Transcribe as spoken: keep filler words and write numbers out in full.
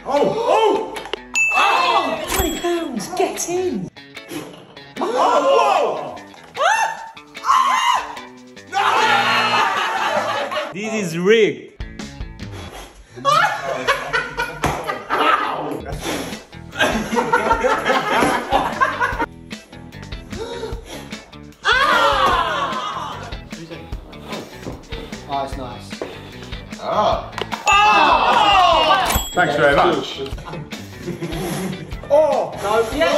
Oh! Oh! Oh! twenty pounds, get in! Oh, whoa! This is rigged. Oh, it's nice. Ah. Oh! Thanks very much. Oh! No, yeah.